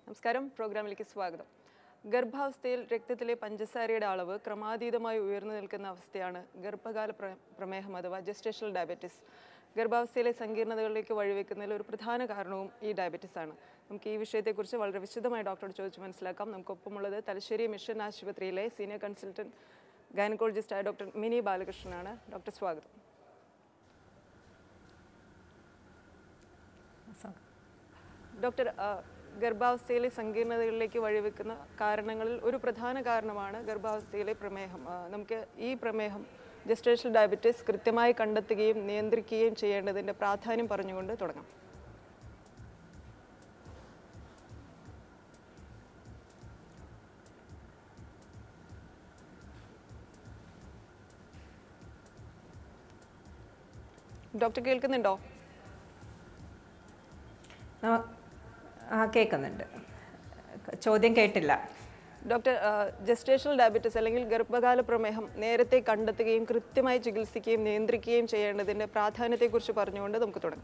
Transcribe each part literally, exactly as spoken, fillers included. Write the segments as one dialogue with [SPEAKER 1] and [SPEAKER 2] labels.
[SPEAKER 1] നമസ്കാരം, പ്രോഗ്രാമിലേക്ക് സ്വാഗതം. ഗർഭാവസ്ഥയിൽ രക്തത്തിലെ പഞ്ചസാരയുടെ അളവ് ക്രമാതീതമായി ഉയർന്നു നിൽക്കുന്ന അവസ്ഥയാണ് ഗർഭകാല പ്രമേഹം അഥവാ ജസ്റ്റേഷണൽ ഡയബറ്റിസ്. ഗർഭാവസ്ഥയിലെ സങ്കീർണതകളിലേക്ക് വഴിവെക്കുന്നതിൽ ഒരു പ്രധാന കാരണവും ഈ ഡയബറ്റിസ് ആണ്. നമുക്ക് ഈ വിഷയത്തെക്കുറിച്ച് വളരെ വിശദമായി ഡോക്ടറോട് ചോദിച്ച് മനസ്സിലാക്കാം. നമുക്കൊപ്പമുള്ളത് തലശ്ശേരി മിഷൻ ആശുപത്രിയിലെ സീനിയർ കൺസൾട്ടന്റ് ഗൈനക്കോളജിസ്റ്റായ ഡോക്ടർ മിനി ബാലകൃഷ്ണനാണ്. ഡോക്ടർ സ്വാഗതം. ഡോക്ടർ, ഗർഭാവസ്ഥയിലെ സങ്കീർണതകളിലേക്ക് വഴിവെക്കുന്ന കാരണങ്ങളിൽ ഒരു പ്രധാന കാരണമാണ് ഗർഭാവസ്ഥയിലെ പ്രമേഹം. നമുക്ക് ഈ പ്രമേഹം ജസ്റ്റേഷണൽ ഡയബറ്റിസ് കൃത്യമായി കണ്ടെത്തുകയും നിയന്ത്രിക്കുകയും ചെയ്യേണ്ടതിൻ്റെ പ്രാധാന്യം പറഞ്ഞുകൊണ്ട് തുടങ്ങാം. ഡോക്ടർ കേൾക്കുന്നുണ്ടോ?
[SPEAKER 2] ആ, കേൾക്കുന്നുണ്ട്. ചോദ്യം കേട്ടില്ല.
[SPEAKER 1] ഡോക്ടർ, ജസ്റ്റേഷണൽ ഡയബറ്റിസ് അല്ലെങ്കിൽ ഗർഭകാല പ്രമേഹം നേരത്തെ കണ്ടെത്തുകയും കൃത്യമായി ചികിത്സിക്കുകയും നിയന്ത്രിക്കുകയും ചെയ്യേണ്ടതിൻ്റെ പ്രാധാന്യത്തെക്കുറിച്ച് പറഞ്ഞുകൊണ്ട് നമുക്ക് തുടങ്ങാം.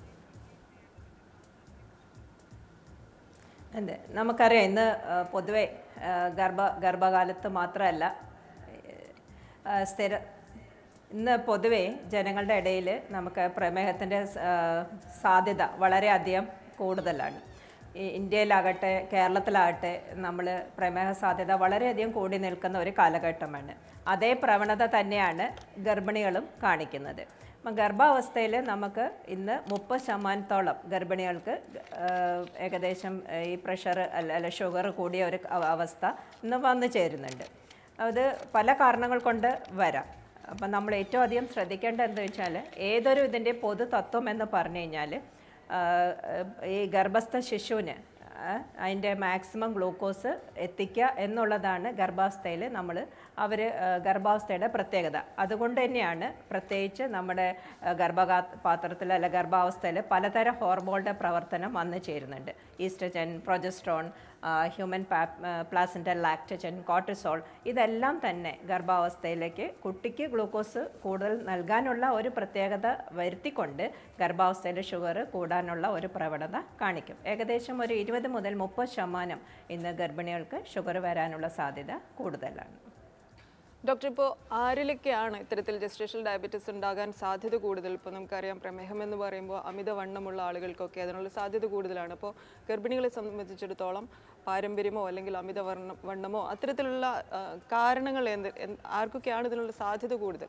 [SPEAKER 2] അതെ, നമുക്കറിയാം ഇന്ന് പൊതുവെ ഗർഭ ഗർഭകാലത്ത് മാത്രമല്ല സ്ഥിര ഇന്ന് പൊതുവെ ജനങ്ങളുടെ ഇടയിൽ നമുക്ക് പ്രമേഹത്തിൻ്റെ സാധ്യത വളരെയധികം കൂടുതലാണ്. ഈ ഇന്ത്യയിലാകട്ടെ കേരളത്തിലാകട്ടെ നമ്മൾ പ്രമേഹ സാധ്യത വളരെയധികം കൂടി നിൽക്കുന്ന ഒരു കാലഘട്ടമാണ്. അതേ പ്രവണത തന്നെയാണ് ഗർഭിണികളും കാണിക്കുന്നത്. അപ്പം ഗർഭാവസ്ഥയിൽ നമുക്ക് ഇന്ന് മുപ്പത് ശതമാനത്തോളം ഗർഭിണികൾക്ക് ഏകദേശം ഈ പ്രഷർ അല്ല ഷുഗർ കൂടിയ ഒരു അവസ്ഥ ഇന്ന് വന്നു ചേരുന്നുണ്ട്. അത് പല കാരണങ്ങൾ കൊണ്ട് വരാം. അപ്പം നമ്മൾ ഏറ്റവും അധികം ശ്രദ്ധിക്കേണ്ടത് എന്താ വെച്ചാൽ ഏതൊരു ഇതിൻ്റെ പൊതു തത്വം എന്ന് പറഞ്ഞു കഴിഞ്ഞാൽ ഈ ഗർഭസ്ഥ ശിശുവിന് അതിൻ്റെ മാക്സിമം ഗ്ലൂക്കോസ് എത്തിക്കുക എന്നുള്ളതാണ് ഗർഭാവസ്ഥയിൽ നമ്മൾ അവർ ഗർഭാവസ്ഥയുടെ പ്രത്യേകത. അതുകൊണ്ട് തന്നെയാണ് പ്രത്യേകിച്ച് നമ്മുടെ ഗർഭകാ പാത്രത്തിൽ അല്ല ഗർഭാവസ്ഥയിൽ പലതരം ഹോർമോണുടെ പ്രവർത്തനം വന്നു ചേരുന്നുണ്ട്. Oestrogen, progesterone, human placental lactogen, cortisol, ഇതെല്ലാം തന്നെ ഗർഭാവസ്ഥയിലേക്ക് കുട്ടിക്ക് ഗ്ലൂക്കോസ് കൂടുതൽ നൽകാനുള്ള ഒരു പ്രത്യേകത വരുത്തിക്കൊണ്ട് ഗർഭാവസ്ഥയിൽ ഷുഗർ കൂടാനുള്ള ഒരു പ്രവണത കാണിക്കും. ഏകദേശം ഒരു ഇരുപത് മുതൽ മുപ്പത് ശതമാനം ഇന്ന് ഗർഭിണികൾക്ക് ഷുഗർ വരാനുള്ള സാധ്യത കൂടുതലാണ്.
[SPEAKER 1] ഡോക്ടർ, ഇപ്പോൾ ആരിലൊക്കെയാണ് ഇത്തരത്തിൽ ജസ്റ്റേഷണൽ ഡയബറ്റിസ് ഉണ്ടാകാൻ സാധ്യത കൂടുതൽ? ഇപ്പോൾ നമുക്കറിയാം പ്രമേഹം എന്ന് പറയുമ്പോൾ അമിതവണ്ണമുള്ള ആളുകൾക്കൊക്കെ അതിനുള്ള സാധ്യത കൂടുതലാണ്. അപ്പോൾ ഗർഭിണികളെ സംബന്ധിച്ചിടത്തോളം പാരമ്പര്യമോ അല്ലെങ്കിൽ അമിത വണ്ണം വണ്ണമോ അത്തരത്തിലുള്ള കാരണങ്ങൾ എന്ത് ആർക്കൊക്കെയാണ് ഇതിനുള്ള സാധ്യത കൂടുതൽ?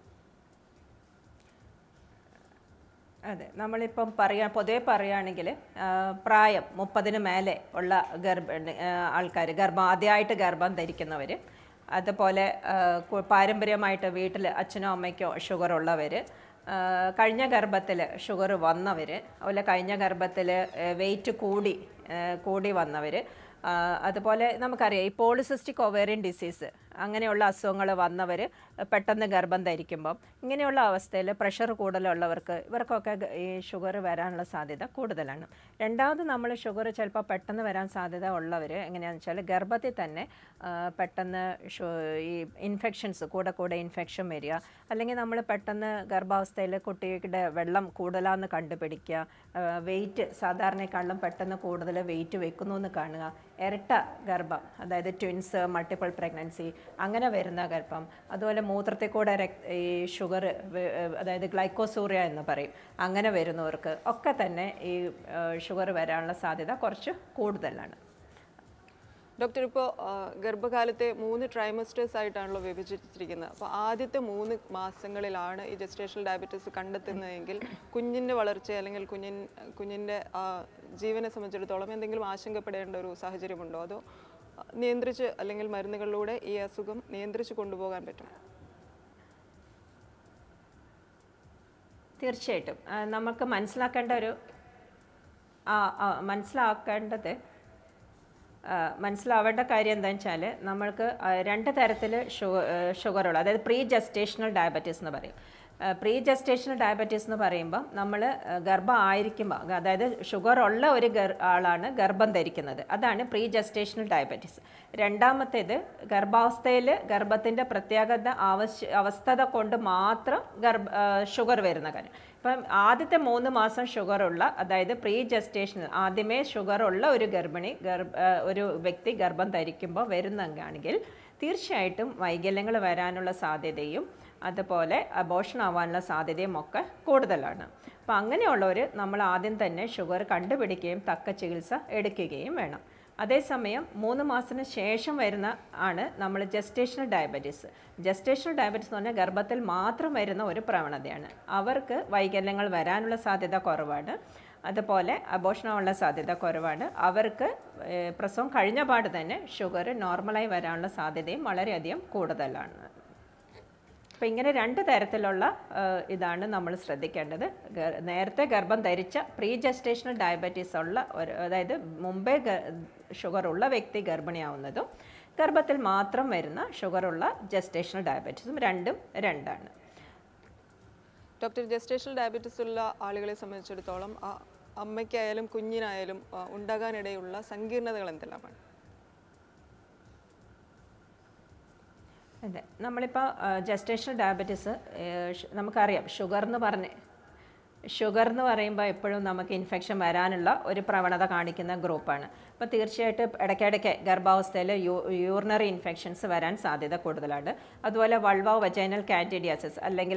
[SPEAKER 2] അതെ, നമ്മളിപ്പം പറയാ പൊതുവെ പറയുകയാണെങ്കിൽ പ്രായം മുപ്പതിന് മേലെ ഉള്ള ഗർഭിണി ആൾക്കാർ, ഗർഭം ആദ്യമായിട്ട് ഗർഭം ധരിക്കുന്നവർ, അതുപോലെ പാരമ്പര്യമായിട്ട് വീട്ടിൽ അച്ഛനോ അമ്മയ്ക്കോ ഷുഗർ ഉള്ളവർ, കഴിഞ്ഞ ഗർഭത്തിൽ ഷുഗർ വന്നവർ, അതുപോലെ കഴിഞ്ഞ ഗർഭത്തിൽ വെയിറ്റ് കൂടി കൂടി വന്നവർ, അതുപോലെ നമുക്കറിയാം ഈ പോളിസിസ്റ്റിക് ഒവേറിയൻ ഡിസീസ് അങ്ങനെയുള്ള അസുഖങ്ങൾ വന്നവർ പെട്ടെന്ന് ഗർഭം ധരിക്കുമ്പം ഇങ്ങനെയുള്ള അവസ്ഥയിൽ പ്രഷർ കൂടുതലുള്ളവർക്ക് ഇവർക്കൊക്കെ ഈ ഷുഗർ വരാനുള്ള സാധ്യത കൂടുതലാണ്. രണ്ടാമത് നമ്മൾ ഷുഗർ ചിലപ്പോൾ പെട്ടെന്ന് വരാൻ സാധ്യത ഉള്ളവർ എങ്ങനെയാണെന്ന് വെച്ചാൽ ഗർഭത്തിൽ തന്നെ പെട്ടെന്ന് ഈ ഇൻഫെക്ഷൻസ് കൂടെ കൂടെ ഇൻഫെക്ഷൻ വരിക, അല്ലെങ്കിൽ നമ്മൾ പെട്ടെന്ന് ഗർഭാവസ്ഥയിൽ കുട്ടിയുടെ വെള്ളം കൂടുതലാണെന്ന് കണ്ടുപിടിക്കുക, വെയിറ്റ് സാധാരണക്കാളും പെട്ടെന്ന് കൂടുതൽ വെയിറ്റ് വെക്കുന്നു എന്ന് കാണുക, ഇരട്ട ഗർഭം അതായത് ട്വിൻസ്, മൾട്ടിപ്പിൾ പ്രഗ്നൻസി അങ്ങനെ വരുന്ന ഗർഭം, അതുപോലെ മൂത്രത്തിൽ കൂടെ ഈ ഷുഗർ അതായത് ഗ്ലൈക്കോസൂറിയ എന്ന് പറയും, അങ്ങനെ വരുന്നവർക്ക് ഒക്കെ തന്നെ ഈ ഷുഗർ വരാനുള്ള സാധ്യത കുറച്ച് കൂടുതലാണ്.
[SPEAKER 1] ഡോക്ടർ, ഇപ്പോൾ ഗർഭകാലത്തെ മൂന്ന് ട്രൈമസ്റ്റേഴ്സ് ആയിട്ടാണല്ലോ വിഭജിച്ചിരിക്കുന്നത്. അപ്പോൾ ആദ്യത്തെ മൂന്ന് മാസങ്ങളിലാണ് ഈ ജസ്റ്റേഷണൽ ഡയബറ്റിസ് കണ്ടെത്തുന്നതെങ്കിൽ കുഞ്ഞിൻ്റെ വളർച്ച അല്ലെങ്കിൽ കുഞ്ഞിൻ കുഞ്ഞിൻ്റെ ജീവനെ സംബന്ധിച്ചിടത്തോളം എന്തെങ്കിലും ആശങ്കപ്പെടേണ്ട ഒരു സാഹചര്യമുണ്ടോ? അതോ നിയന്ത്രിച്ച് അല്ലെങ്കിൽ മരുന്നുകളിലൂടെ ഈ അസുഖം നിയന്ത്രിച്ച് കൊണ്ടുപോകാൻ പറ്റും?
[SPEAKER 2] തീർച്ചയായിട്ടും നമുക്ക് മനസ്സിലാക്കേണ്ട ഒരു മനസ്സിലാക്കേണ്ടത് മനസ്സിലാവേണ്ട കാര്യം എന്താണെന്ന് വെച്ചാൽ നമ്മൾക്ക് രണ്ട് തരത്തിൽ ഷുഗർ ഷുഗറുള്ള അതായത് പ്രീ ജസ്റ്റേഷണൽ ഡയബറ്റീസ് എന്ന് പറയും. പ്രീ ജസ്റ്റേഷണൽ ഡയബറ്റീസ് എന്ന് പറയുമ്പോൾ നമ്മൾ ഗർഭം ആയിരിക്കുമ്പോൾ, അതായത് ഷുഗർ ഉള്ള ഒരു ഗർ ആളാണ് ഗർഭം ധരിക്കുന്നത്, അതാണ് പ്രീ ജസ്റ്റേഷണൽ ഡയബറ്റീസ്. രണ്ടാമത്തേത് ഗർഭാവസ്ഥയിൽ ഗർഭത്തിൻ്റെ പ്രത്യേകത ആവശ്യ അവസ്ഥത കൊണ്ട് മാത്രം ഗർഭ ഷുഗർ വരുന്ന കാര്യം. ഇപ്പം ആദ്യത്തെ മൂന്ന് മാസം ഷുഗറുള്ള, അതായത് പ്രീ ജസ്റ്റേഷണൽ ആദ്യമേ ഷുഗറുള്ള ഒരു ഗർഭിണി ഗർഭ ഒരു വ്യക്തി ഗർഭം ധരിക്കുമ്പോൾ വരുന്നെങ്കിൽ തീർച്ചയായിട്ടും വൈകല്യങ്ങൾ വരാനുള്ള സാധ്യതയും അതുപോലെ അബോർഷൻ ആവാനുള്ള സാധ്യതയും ഒക്കെ കൂടുതലാണ്. അപ്പോൾ അങ്ങനെയുള്ളവർ നമ്മൾ ആദ്യം തന്നെ ഷുഗർ കണ്ടുപിടിക്കുകയും തക്ക ചികിത്സ എടുക്കുകയും വേണം. അതേസമയം മൂന്ന് മാസത്തിന് ശേഷം വരുന്ന ആണ് നമ്മൾ ജസ്റ്റേഷണൽ ഡയബറ്റീസ്. ജസ്റ്റേഷണൽ ഡയബറ്റീസ് എന്ന് പറഞ്ഞാൽ ഗർഭത്തിൽ മാത്രം വരുന്ന ഒരു പ്രവണതയാണ്. അവർക്ക് വൈകല്യങ്ങൾ വരാനുള്ള സാധ്യത കുറവാണ്, അതുപോലെ അബോർഷനാവാനുള്ള സാധ്യത കുറവാണ്. അവർക്ക് പ്രസവം കഴിഞ്ഞ പാട് തന്നെ ഷുഗർ നോർമലായി വരാനുള്ള സാധ്യതയും വളരെയധികം കൂടുതലാണ്. അപ്പോൾ ഇങ്ങനെ രണ്ട് തരത്തിലുള്ള ഇതാണ് നമ്മൾ ശ്രദ്ധിക്കേണ്ടത്. നേരത്തെ ഗർഭം ധരിച്ച പ്രീ ജസ്റ്റേഷണൽ ഡയബറ്റീസ് ഉള്ള ഒരു, അതായത് മുമ്പേ ഷുഗർ ഉള്ള വ്യക്തി ഗർഭിണിയാവുന്നതും ഗർഭത്തിൽ മാത്രം വരുന്ന ഷുഗറുള്ള ജസ്റ്റേഷണൽ ഡയബറ്റീസും രണ്ടും രണ്ടാണ്.
[SPEAKER 1] ഡോക്ടർ, ജസ്റ്റേഷണൽ ഡയബറ്റീസ് ഉള്ള ആളുകളെ സംബന്ധിച്ചിടത്തോളം അമ്മയ്ക്കായാലും കുഞ്ഞിനായാലും ഉണ്ടാകാനിടയുള്ള സങ്കീർണതകൾ എന്തെല്ലാമാണ്?
[SPEAKER 2] അതെ, നമ്മളിപ്പോൾ ജസ്റ്റേഷണൽ ഡയബറ്റീസ് നമുക്കറിയാം, ഷുഗർ എന്ന് പറഞ്ഞ് ഷുഗർ എന്ന് പറയുമ്പോൾ എപ്പോഴും നമുക്ക് ഇൻഫെക്ഷൻ വരാനുള്ള ഒരു പ്രവണത കാണിക്കുന്ന ഗ്രൂപ്പാണ്. അപ്പോൾ തീർച്ചയായിട്ടും ഇടയ്ക്കിടയ്ക്ക് ഗർഭാവസ്ഥയിൽ യൂ യൂറിനറി ഇൻഫെക്ഷൻസ് വരാൻ സാധ്യത കൂടുതലാണ്. അതുപോലെ വൾവ വജൈനൽ കാൻഡിഡിയാസിസ് അല്ലെങ്കിൽ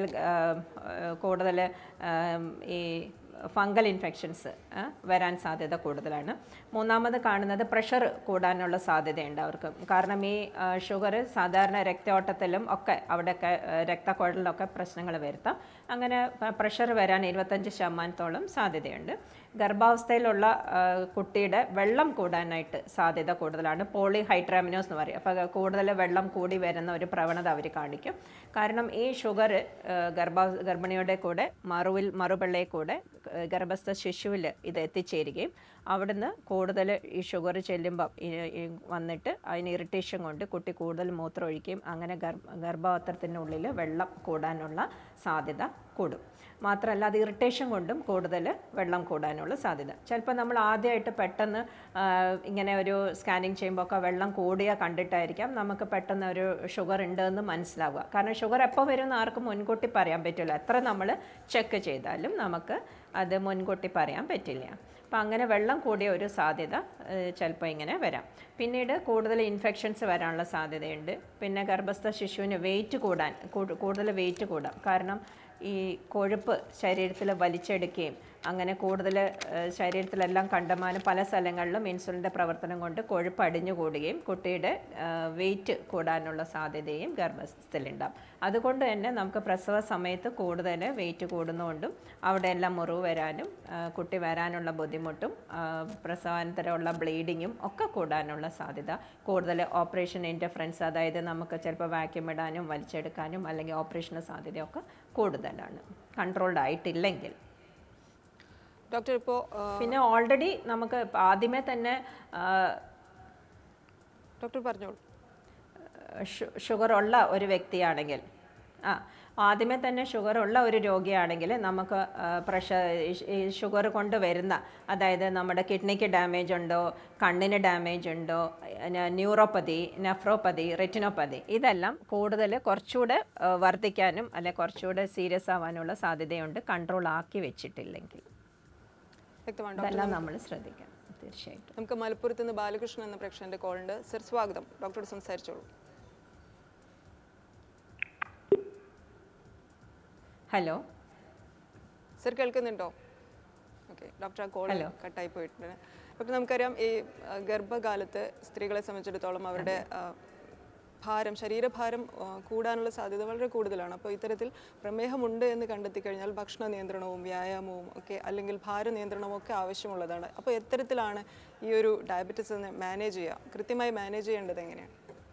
[SPEAKER 2] കൂടുതൽ ഈ ഫംഗൽ ഇൻഫെക്ഷൻസ് വരാൻ സാധ്യത കൂടുതലാണ്. മൂന്നാമത് കാണുന്നത് പ്രഷർ കൂടാനുള്ള സാധ്യതയുണ്ട് അവർക്ക്. കാരണം ഈ ഷുഗർ സാധാരണ രക്തയോട്ടത്തിലും ഒക്കെ അവിടെയൊക്കെ രക്തക്കുഴലിലൊക്കെ പ്രശ്നങ്ങൾ വരുത്താം. അങ്ങനെ പ്രഷർ വരാൻ ഇരുപത്തഞ്ച് ശതമാനത്തോളം സാധ്യതയുണ്ട്. ഗർഭാവസ്ഥയിലുള്ള കുട്ടിയുടെ വെള്ളം കൂടാനായിട്ട് സാധ്യത കൂടുതലാണ്. പോളി ഹൈഡ്രാമിനോസ് എന്ന് പറയും. അപ്പോൾ കൂടുതൽ വെള്ളം കൂടി വരുന്ന ഒരു പ്രവണത അവർ കാണിക്കും. കാരണം ഈ ഷുഗർ ഗർഭ ഗർഭിണിയുടെ കൂടെ മറുവിൽ മറുപിള്ളയെ കൂടെ ഗർഭസ്ഥ ശിശുവിൽ ഇത് എത്തിച്ചേരുകയും അവിടുന്ന് കൂടുതൽ ഈ ഷുഗർ ചെല്ലുമ്പം വന്നിട്ട് അതിന് ഇറിറ്റേഷൻ കൊണ്ട് കുട്ടി കൂടുതൽ മൂത്രം ഒഴിക്കുകയും അങ്ങനെ ഗർഭ ഗർഭപാത്രത്തിനുള്ളിൽ വെള്ളം കൂടാനുള്ള സാധ്യത കൂടും. മാത്രമല്ല അത് ഇറിറ്റേഷൻ കൊണ്ടും കൂടുതൽ വെള്ളം കൂടാനുള്ള സാധ്യത. ചിലപ്പോൾ നമ്മൾ ആദ്യമായിട്ട് പെട്ടെന്ന് ഇങ്ങനെ ഒരു സ്കാനിങ് ചെയ്യുമ്പോൾ ഒക്കെ വെള്ളം കൂടിയ കണ്ടിട്ടായിരിക്കാം നമുക്ക് പെട്ടെന്ന് ഒരു ഷുഗർ ഉണ്ടെന്ന് മനസ്സിലാവുക. കാരണം ഷുഗർ എപ്പോൾ വരുമെന്ന് ആർക്കും മുൻകൂട്ടി പറയാൻ പറ്റില്ല. എത്ര നമ്മൾ ചെക്ക് ചെയ്താലും നമുക്ക് അത് മുൻകൂട്ടി പറയാൻ പറ്റില്ല. അപ്പോൾ അങ്ങനെ വെള്ളം കൂടിയ ഒരു സാധ്യത ചിലപ്പോൾ ഇങ്ങനെ വരാം. പിന്നീട് കൂടുതൽ ഇൻഫെക്ഷൻസ് വരാനുള്ള സാധ്യതയുണ്ട്. പിന്നെ ഗർഭസ്ഥ ശിശുവിന് വെയിറ്റ് കൂടാൻ കൂടുതൽ വെയിറ്റ് കൂടാം. കാരണം ഈ കൊഴുപ്പ് ശരീരത്തിൽ വലിച്ചെടുക്കുകയും അങ്ങനെ കൂടുതൽ ശരീരത്തിലെല്ലാം കണ്ടമാനം പല സ്ഥലങ്ങളിലും ഇൻസുലിൻ്റെ പ്രവർത്തനം കൊണ്ട് കൊഴുപ്പ് അടിഞ്ഞുകൂടുകയും കുട്ടിയുടെ വെയിറ്റ് കൂടാനുള്ള സാധ്യതയും ഗർഭസ്ഥത്തിലുണ്ടാകും. അതുകൊണ്ട് തന്നെ നമുക്ക് പ്രസവ സമയത്ത് കൂടുതൽ വെയിറ്റ് കൂടുന്നതുകൊണ്ടും അവിടെയെല്ലാം മുറിവ് വരാനും കുട്ടി വരാനുള്ള ബുദ്ധിമുട്ടും പ്രസവാനന്തരമുള്ള ബ്ലീഡിങ്ങും ഒക്കെ കൂടാനുള്ള സാധ്യത കൂടുതൽ. ഓപ്പറേഷൻ ഇൻ്റർഫറൻസ്, അതായത് നമുക്ക് ചിലപ്പോൾ വാക്യൂം ഇടാനും വലിച്ചെടുക്കാനും അല്ലെങ്കിൽ ഓപ്പറേഷന് സാധ്യതയൊക്കെ കൂടുതലാണ് കൺട്രോൾഡ് ആയിട്ടില്ലെങ്കിൽ.
[SPEAKER 1] ഡോക്ടർ, ഇപ്പോൾ
[SPEAKER 2] പിന്നെ ഓൾറെഡി നമുക്ക് ആദ്യമേ തന്നെ
[SPEAKER 1] ഡോക്ടർ പറഞ്ഞോളൂ,
[SPEAKER 2] ഷുഗർ ഉള്ള ഒരു വ്യക്തിയാണെങ്കിൽ ആ ആദ്യമേ തന്നെ ഷുഗർ ഉള്ള ഒരു രോഗിയാണെങ്കിൽ നമുക്ക് പ്രഷർ ഈ ഷുഗർ കൊണ്ട് വരുന്ന, അതായത് നമ്മുടെ കിഡ്നിക്ക് ഡാമേജ് ഉണ്ടോ, കണ്ണിന് ഡാമേജ് ഉണ്ടോ, ന്യൂറോപ്പതി, നെഫ്രോപ്പതി, റെറ്റിനോപ്പതി, ഇതെല്ലാം കൂടുതൽ കുറച്ചുകൂടെ വർദ്ധിക്കാനും അല്ലെ കുറച്ചുകൂടെ സീരിയസ് ആവാനുള്ള സാധ്യതയുണ്ട് കൺട്രോൾ ആക്കി വെച്ചിട്ടില്ലെങ്കിൽ. ഇതെല്ലാം നമ്മൾ ശ്രദ്ധിക്കണം തീർച്ചയായിട്ടും.
[SPEAKER 1] നമുക്ക് മലപ്പുറത്ത് നിന്ന് ബാലകൃഷ്ണൻ എന്ന പ്രേക്ഷകന്റെ കോൾ ഉണ്ട്. സർ സ്വാഗതം, ഡോക്ടറോട് സംസാരിച്ചോളൂ.
[SPEAKER 2] ഹലോ
[SPEAKER 1] സർ, കേൾക്കുന്നുണ്ടോ? ഓക്കെ ഡോക്ടർ, ആ കോൾ കട്ടായി പോയിട്ടുണ്ട്. ഡോക്ടർ, നമുക്കറിയാം ഈ ഗർഭകാലത്ത് സ്ത്രീകളെ സംബന്ധിച്ചിടത്തോളം അവരുടെ ഭാരം ശരീരഭാരം കൂടാനുള്ള സാധ്യത വളരെ കൂടുതലാണ്. അപ്പോൾ ഇത്തരത്തിൽ പ്രമേഹമുണ്ട് എന്ന് കണ്ടെത്തി കഴിഞ്ഞാൽ ഭക്ഷണ നിയന്ത്രണവും വ്യായാമവും ഒക്കെ അല്ലെങ്കിൽ ഭാര നിയന്ത്രണവും ഒക്കെ ആവശ്യമുള്ളതാണ്. അപ്പോൾ എത്തരത്തിലാണ് ഈ ഒരു ഡയബറ്റിസ് മാനേജ് ചെയ്യുക, കൃത്യമായി മാനേജ് ചെയ്യേണ്ടത് എങ്ങനെയാണ്?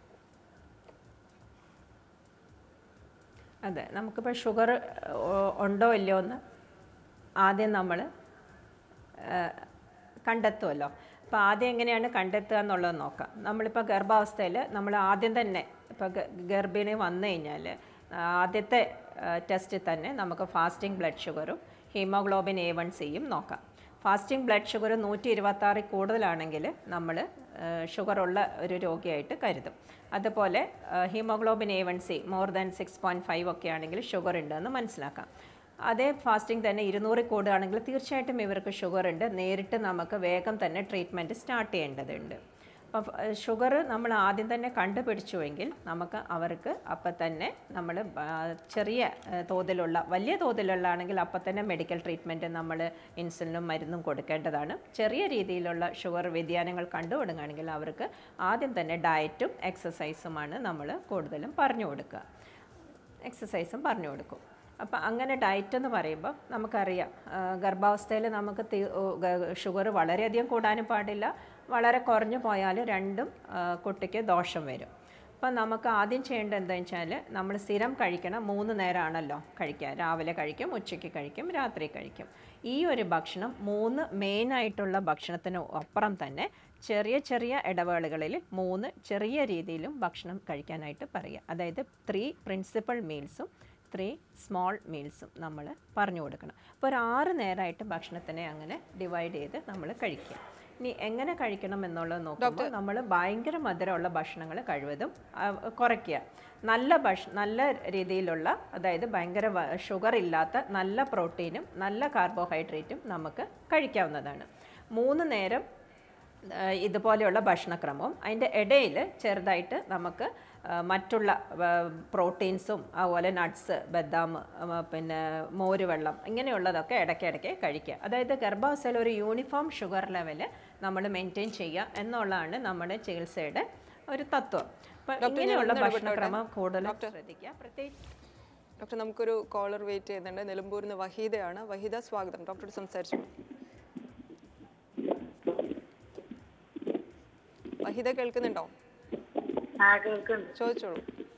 [SPEAKER 2] അതെ, നമുക്കിപ്പോൾ ഷുഗർ ഉണ്ടോ ഇല്ലയോ എന്ന് ആദ്യം നമ്മൾ കണ്ടെത്തുമല്ലോ. അപ്പോൾ ആദ്യം എങ്ങനെയാണ് കണ്ടെത്തുക എന്നുള്ളത് നോക്കാം. നമ്മളിപ്പോൾ ഗർഭാവസ്ഥയിൽ നമ്മൾ ആദ്യം തന്നെ ഇപ്പോൾ ഗർഭിണി വന്നു കഴിഞ്ഞാൽ ആദ്യത്തെ ടെസ്റ്റിൽ തന്നെ നമുക്ക് ഫാസ്റ്റിംഗ് ബ്ലഡ് ഷുഗറും ഹീമോഗ്ലോബിൻ എ വൺ സിയും നോക്കാം. ഫാസ്റ്റിംഗ് ബ്ലഡ് ഷുഗർ നൂറ്റി ഇരുപത്താറിൽ കൂടുതലാണെങ്കിൽ നമ്മൾ ഷുഗറുള്ള ഒരു രോഗിയായിട്ട് കരുതും. അതുപോലെ haemoglobin A one C more than six point five ഒക്കെ ആണെങ്കിൽ ഷുഗർ ഉണ്ടെന്ന് മനസ്സിലാക്കാം. അതേ ഫാസ്റ്റിംഗ് തന്നെ ഇരുന്നൂറിൽ കൂടുകയാണെങ്കിൽ തീർച്ചയായിട്ടും ഇവർക്ക് ഷുഗർ ഉണ്ട്. നേരിട്ട് നമുക്ക് വേഗം തന്നെ ട്രീറ്റ്മെൻറ്റ് സ്റ്റാർട്ട് ചെയ്യേണ്ടതുണ്ട്. അപ്പോൾ ഷുഗർ നമ്മൾ ആദ്യം തന്നെ കണ്ടുപിടിച്ചുവെങ്കിൽ നമുക്ക് അവർക്ക് അപ്പം തന്നെ നമ്മൾ ചെറിയ തോതിലുള്ള വലിയ തോതിലുള്ള ആണെങ്കിൽ അപ്പം തന്നെ മെഡിക്കൽ ട്രീറ്റ്മെൻറ്റ് നമ്മൾ ഇൻസുലിനും മരുന്നും കൊടുക്കേണ്ടതാണ്. ചെറിയ രീതിയിലുള്ള ഷുഗർ വ്യതിയാനങ്ങൾ കണ്ടു തുടങ്ങുകയാണെങ്കിൽ അവർക്ക് ആദ്യം തന്നെ ഡയറ്റും എക്സസൈസുമാണ് നമ്മൾ കൂടുതലും പറഞ്ഞു കൊടുക്കുക. എക്സസൈസും പറഞ്ഞു കൊടുക്കും. അപ്പം അങ്ങനെ ഡയറ്റ് എന്ന് പറയുമ്പോൾ നമുക്കറിയാം ഗർഭാവസ്ഥയിൽ നമുക്ക് ഷുഗർ വളരെയധികം കൂടാനും പാടില്ല, വളരെ കുറഞ്ഞു പോയാൽ രണ്ടും കുട്ടിക്ക് ദോഷം വരും. അപ്പം നമുക്ക് ആദ്യം ചെയ്യേണ്ടത് എന്താണെന്ന് വെച്ചാൽ നമ്മൾ സ്ഥിരം കഴിക്കണം. മൂന്ന് നേരമാണല്ലോ കഴിക്കുക. രാവിലെ കഴിക്കും, ഉച്ചയ്ക്ക് കഴിക്കും, രാത്രി കഴിക്കും. ഈ ഒരു ഭക്ഷണം മൂന്ന് മെയിനായിട്ടുള്ള ഭക്ഷണത്തിന് അപ്പുറം തന്നെ ചെറിയ ചെറിയ ഇടവേളകളിൽ മൂന്ന് ചെറിയ രീതിയിലും ഭക്ഷണം കഴിക്കാനായിട്ട് പറയുക. അതായത് ത്രീ പ്രിൻസിപ്പൽ മീൽസും ത്രീ സ്മോൾ മീൽസും നമ്മൾ പറഞ്ഞു കൊടുക്കണം. അപ്പോൾ ഒരു ആറ് നേരമായിട്ട് ഭക്ഷണത്തിനെ അങ്ങനെ ഡിവൈഡ് ചെയ്ത് നമ്മൾ കഴിക്കുക. ഇനി എങ്ങനെ കഴിക്കണം എന്നുള്ളത് നോക്കുമ്പോൾ നമ്മൾ ഭയങ്കര മധുരമുള്ള ഭക്ഷണങ്ങൾ കഴിവതും കുറയ്ക്കുക. നല്ല ഭക്ഷ നല്ല രീതിയിലുള്ള അതായത് ഭയങ്കര ഷുഗർ ഇല്ലാത്ത നല്ല പ്രോട്ടീനും നല്ല കാർബോഹൈഡ്രേറ്റും നമുക്ക് കഴിക്കാവുന്നതാണ്. മൂന്ന് നേരം ഇതുപോലെയുള്ള ഭക്ഷണക്രമവും അതിൻ്റെ ഇടയിൽ ചെറുതായിട്ട് നമുക്ക് മറ്റുള്ള പ്രോട്ടീൻസും അതുപോലെ നട്ട്സ്, ബദാം, പിന്നെ മോരുവെള്ളം ഇങ്ങനെയുള്ളതൊക്കെ ഇടയ്ക്കിടയ്ക്ക് കഴിക്കുക. അതായത് ഗർഭാവസ്ഥയിൽ ഒരു യൂണിഫോം ഷുഗർ ലെവൽ നമ്മൾ മെയിൻറ്റെയിൻ ചെയ്യുക എന്നുള്ളതാണ് നമ്മുടെ ചികിത്സയുടെ ഒരു തത്വം. അപ്പം ഇങ്ങനെയുള്ള ഭക്ഷണക്രമം കൂടുതൽ ശ്രദ്ധിക്കുക. പ്രത്യേകിച്ച്
[SPEAKER 1] ഡോക്ടർ നമുക്കൊരു കോളർ വെയിറ്റ് ചെയ്യുന്നുണ്ട്. നിലമ്പൂരിൽ നിന്ന് വഹീദയാണ്. വഹീദ, സ്വാഗതം. ഡോക്ടർ സംസാരിച്ചു. വഹീദ കേൾക്കുന്നുണ്ടോ? ചോദിച്ചോളൂ.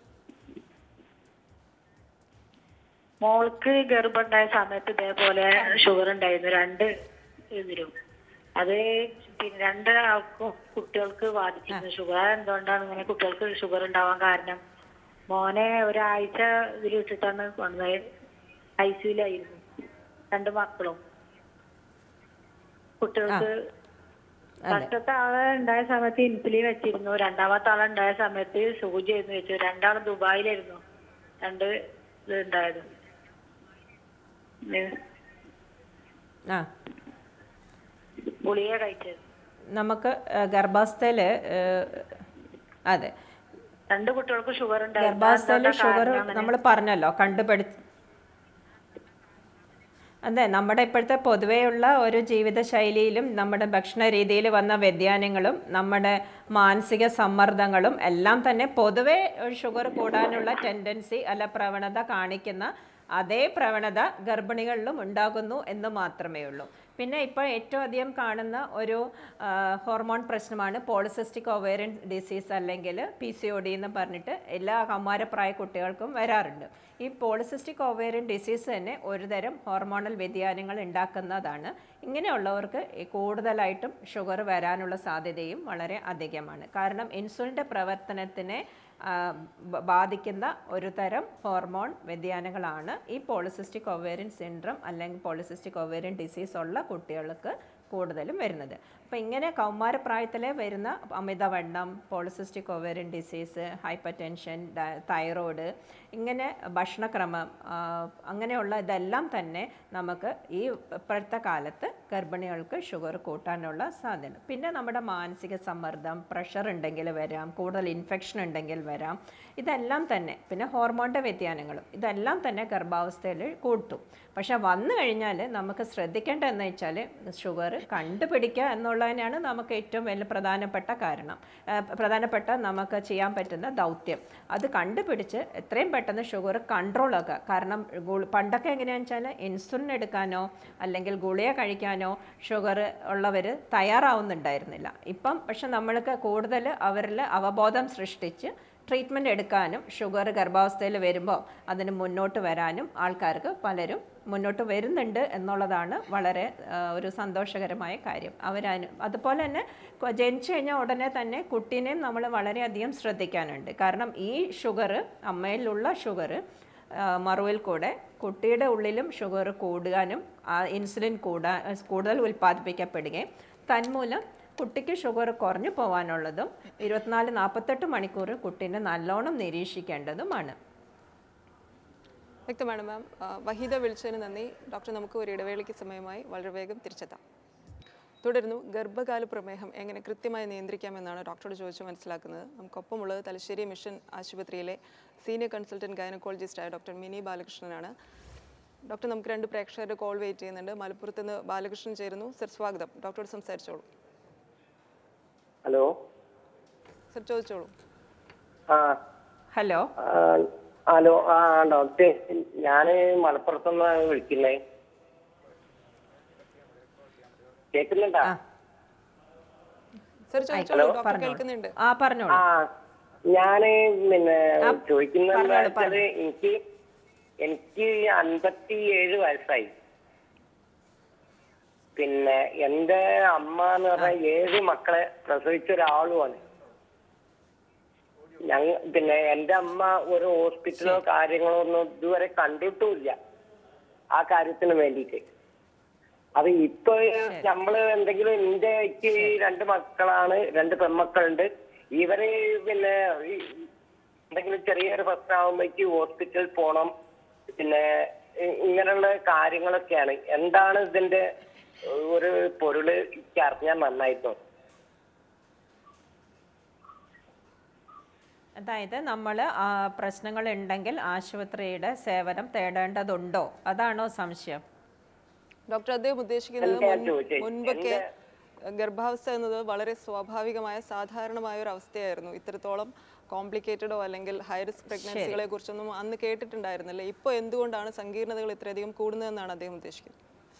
[SPEAKER 3] മോൾക്ക് ഗർഭമുണ്ടായ സമയത്ത് ഇതേപോലെ ഷുഗർ ഉണ്ടായിരുന്നു, രണ്ട് ഇതിലും. അത് പിന്നെ രണ്ട് ആൾക്കും കുട്ടികൾക്ക് ബാധിച്ചിരുന്നു ഷുഗർ. എന്തുകൊണ്ടാണ് ഇങ്ങനെ കുട്ടികൾക്ക് ഷുഗർ ഉണ്ടാവാൻ കാരണം? മോനെ ഒരാഴ്ച ഇതിൽ വെച്ചിട്ടാണ് കൊണ്ടുപോയത്. ഐ സിയിലായിരുന്നു രണ്ട് മക്കളും. കുട്ടികൾക്ക് ഫസ്റ്റത്തെ ആള് ഉണ്ടായ സമയത്ത് ഇൻസുലിൻ വെച്ചിരുന്നു. രണ്ടാമത്തെ ആള് ഉണ്ടായ സമയത്ത് സൂചി ആയിരുന്നു വെച്ചു. രണ്ടാളും ദുബായിലായിരുന്നു രണ്ട് ഇത് ഉണ്ടായത്. ഗുളിക കഴിച്ചത്
[SPEAKER 2] നമുക്ക് ഗർഭാവസ്ഥയില് അതെ
[SPEAKER 3] രണ്ട് കുട്ടികൾക്ക് ഷുഗർ ഉണ്ടായി.
[SPEAKER 2] ഗർഭാവസ്ഥയില് ഷുഗർ നമ്മൾ പറഞ്ഞല്ലോ കണ്ടുപിടിച്ച്. അതെ, നമ്മുടെ ഇപ്പോഴത്തെ പൊതുവെയുള്ള ഒരു ജീവിതശൈലിയിലും നമ്മുടെ ഭക്ഷണ രീതിയിൽ വന്ന വ്യതിയാനങ്ങളും നമ്മുടെ മാനസിക സമ്മർദ്ദങ്ങളും എല്ലാം തന്നെ പൊതുവെ ഷുഗർ കൂടാനുള്ള ടെൻഡൻസി അല്ല പ്രവണത കാണിക്കുന്ന അതേ പ്രവണത ഗർഭിണികളിലും ഉണ്ടാകുന്നു എന്ന് മാത്രമേ ഉള്ളൂ. പിന്നെ ഇപ്പോൾ ഏറ്റവും അധികം കാണുന്ന ഒരു ഹോർമോൺ പ്രശ്നമാണ് പോളിസിസ്റ്റിക് ഒവേറിയൻ ഡിസീസ് അല്ലെങ്കിൽ പി സി ഒ ഡി എന്ന് പറഞ്ഞിട്ട് എല്ലാ കൗമാരപ്രായ കുട്ടികൾക്കും വരാറുണ്ട്. ഈ പോളിസിസ്റ്റിക് ഒവേറിയൻ ഡിസീസ് തന്നെ ഒരുതരം ഹോർമോണൽ വ്യതിയാനങ്ങൾ ഉണ്ടാക്കുന്നതാണ്. ഇങ്ങനെയുള്ളവർക്ക് കൂടുതലായിട്ടും ഷുഗർ വരാനുള്ള സാധ്യതയും വളരെ അധികമാണ്. കാരണം ഇൻസുലിൻ്റെ പ്രവർത്തനത്തിനെ ബാധിക്കുന്ന ഒരു തരം ഹോർമോൺ വ്യതിയാനങ്ങളാണ് ഈ പോളിസിസ്റ്റിക് ഒവേറിയൻ സിൻഡ്രം അല്ലെങ്കിൽ പോളിസിസ്റ്റിക് ഒവേറിയൻ ഡിസീസ് ഉള്ള കുട്ടികൾക്ക് കൂടുതലും വരുന്നത്. അപ്പോൾ ഇങ്ങനെ കൗമാരപ്രായത്തിലെ വരുന്ന അമിതവണ്ണം, polycystic ovarian disease, hypertension, thyroid, ഇങ്ങനെ ഭക്ഷണക്രമം, അങ്ങനെയുള്ള ഇതെല്ലാം തന്നെ നമുക്ക് ഈ ഇപ്പോഴത്തെ കാലത്ത് ഗർഭിണികൾക്ക് ഷുഗർ കൂട്ടാനുള്ള സാധ്യത. പിന്നെ നമ്മുടെ മാനസിക സമ്മർദ്ദം, പ്രഷർ ഉണ്ടെങ്കിൽ വരാം, കൂടുതൽ ഇൻഫെക്ഷൻ ഉണ്ടെങ്കിൽ വരാം. ഇതെല്ലാം തന്നെ പിന്നെ ഹോർമോണിൻ്റെ വ്യതിയാനങ്ങളും ഇതെല്ലാം തന്നെ ഗർഭാവസ്ഥയിൽ കൂട്ടും. പക്ഷെ വന്നു കഴിഞ്ഞാൽ നമുക്ക് ശ്രദ്ധിക്കേണ്ടതെന്ന് വെച്ചാൽ ഷുഗർ കണ്ടുപിടിക്കുക എന്നുള്ളതിനാണ് നമുക്ക് ഏറ്റവും വലിയ പ്രധാനപ്പെട്ട കാരണം പ്രധാനപ്പെട്ട നമുക്ക് ചെയ്യാൻ പറ്റുന്ന ദൗത്യം. അത് കണ്ടുപിടിച്ച് എത്രയും പെട്ടെന്ന് ഷുഗർ കൺട്രോൾ ആക്കുക. കാരണം പണ്ടൊക്കെ എങ്ങനെയാണെന്ന് വെച്ചാൽ ഇൻസുലിൻ എടുക്കാനോ അല്ലെങ്കിൽ ഗുളിക കഴിക്കാനോ ഷുഗർ ഉള്ളവർ തയ്യാറാവുന്നുണ്ടായിരുന്നില്ല. ഇപ്പം പക്ഷെ നമ്മൾക്ക് കൂടുതൽ അവരിൽ അവബോധം സൃഷ്ടിച്ച് ട്രീറ്റ്മെൻറ്റ് എടുക്കാനും ഷുഗർ ഗർഭാവസ്ഥയിൽ വരുമ്പോൾ അതിന് മുന്നോട്ട് വരാനും ആൾക്കാർക്ക് പലരും മുന്നോട്ട് വരുന്നുണ്ട് എന്നുള്ളതാണ് വളരെ ഒരു സന്തോഷകരമായ കാര്യം. അവരനു അതുപോലെ തന്നെ ജനിച്ചു കഴിഞ്ഞാൽ ഉടനെ തന്നെ കുട്ടീനെയും നമ്മൾ വളരെയധികം ശ്രദ്ധിക്കാനുണ്ട്. കാരണം ഈ ഷുഗർ, അമ്മയിലുള്ള ഷുഗർ മറുവിൽ കൂടെ കുട്ടിയുടെ ഉള്ളിലും ഷുഗർ കൂടാനും ഇൻസുലിൻ കൂടാ കൂടുതൽ ഉൽപ്പാദിപ്പിക്കപ്പെടുകയും തന്മൂലം കുട്ടിക്ക് ഷുഗർ കുറഞ്ഞു പോകാനുള്ളതും ഇരുപത്തിനാല് നാൽപ്പത്തെട്ട് മണിക്കൂർ കുട്ടീനെ നല്ലോണം നിരീക്ഷിക്കേണ്ടതുമാണ്.
[SPEAKER 1] വ്യക്തമാണ് മാം. വഹീദ വിളിച്ചതിന് നന്ദി. ഡോക്ടർ, നമുക്ക് ഒരു ഇടവേളയ്ക്ക് സമയമായി വളരെ വേഗം തിരിച്ചെത്താം. തുടരുന്നു. ഗർഭകാല പ്രമേഹം എങ്ങനെ കൃത്യമായി നിയന്ത്രിക്കാമെന്നാണ് ഡോക്ടറോട് ചോദിച്ച് മനസ്സിലാക്കുന്നത്. നമുക്കൊപ്പമുള്ളത് തലശ്ശേരി മിഷൻ ആശുപത്രിയിലെ സീനിയർ കൺസൾട്ടൻറ്റ് ഗൈനക്കോളജിസ്റ്റായ ഡോക്ടർ മിനി ബാലകൃഷ്ണനാണ്. ഡോക്ടർ, നമുക്ക് രണ്ട് പ്രേക്ഷകരുടെ കോൾ വെയിറ്റ് ചെയ്യുന്നുണ്ട്. മലപ്പുറത്ത് നിന്ന് ബാലകൃഷ്ണൻ ചേരുന്നു. സർ, സ്വാഗതം. ഡോക്ടറോട് സംസാരിച്ചോളൂ.
[SPEAKER 4] ഹലോ
[SPEAKER 1] സർ, ചോദിച്ചോളൂ.
[SPEAKER 4] ആ
[SPEAKER 2] ഹലോ
[SPEAKER 4] ഹലോ ആ ഡോക്ടർ, ഞാൻ മലപ്പുറത്തുനിന്നാണ് വിളിക്കുന്നത്. കേൾക്കുന്നുണ്ടാ?
[SPEAKER 1] സർ, ചോദിച്ചോളൂ. ഡോക്ടർ കേൾക്കുന്നുണ്ട്.
[SPEAKER 2] ആ പറഞ്ഞോളൂ.
[SPEAKER 4] ആ ഞാന് പിന്നെ ചോദിക്കുന്ന എനിക്ക് എനിക്ക് അൻപത്തി ഏഴ് വയസ്സായി. പിന്നെ എന്റെ അമ്മ എന്ന് പറഞ്ഞാൽ ഏഴ് മക്കളെ പ്രസവിച്ച ഒരാളുമാണ്. ഞങ്ങ പിന്നെ എന്റെ അമ്മ ഒരു ഹോസ്പിറ്റലോ കാര്യങ്ങളോ ഒന്നും ഇതുവരെ കണ്ടിട്ടുമില്ല ആ കാര്യത്തിന് വേണ്ടിയിട്ട്. അത് ഇപ്പൊ നമ്മള് എന്തെങ്കിലും എന്റെ എനിക്ക് രണ്ട് മക്കളാണ്, രണ്ട് പെൺമക്കളുണ്ട്. ഇവര് പിന്നെ എന്തെങ്കിലും ചെറിയൊരു പ്രശ്നമാകുമ്പോഴേക്ക് ഹോസ്പിറ്റലിൽ പോണം. പിന്നെ ഇങ്ങനെയുള്ള കാര്യങ്ങളൊക്കെയാണ്. എന്താണ് ഇതിന്റെ ഒരു പൊരുള് എനിക്ക് അറിഞ്ഞാൽ നന്നായിരുന്നു.
[SPEAKER 2] അതായത് നമ്മൾ പ്രശ്നങ്ങൾ ഉണ്ടെങ്കിൽ ആശുപത്രിയുടെ സേവനം തേടേണ്ടതുണ്ടോ, അതാണോ സംശയം?
[SPEAKER 1] ഡോക്ടർ, അദ്ദേഹം ഉദ്ദേശിക്കുന്നത് മുൻപൊക്കെ ഗർഭാവസ്ഥ എന്നത് വളരെ സ്വാഭാവികമായ സാധാരണമായ ഒരു അവസ്ഥയായിരുന്നു. ഇത്രത്തോളം കോംപ്ലിക്കേറ്റഡോ അല്ലെങ്കിൽ ഹൈ റിസ്ക് പ്രഗ്നൻസികളെ കുറിച്ചൊന്നും അന്ന് കേട്ടിട്ടുണ്ടായിരുന്നില്ല. ഇപ്പോൾ എന്തുകൊണ്ടാണ് സങ്കീർണതകൾ ഇത്രയധികം കൂടുന്നതെന്നാണ് അദ്ദേഹം ഉദ്ദേശിക്കുന്നത്.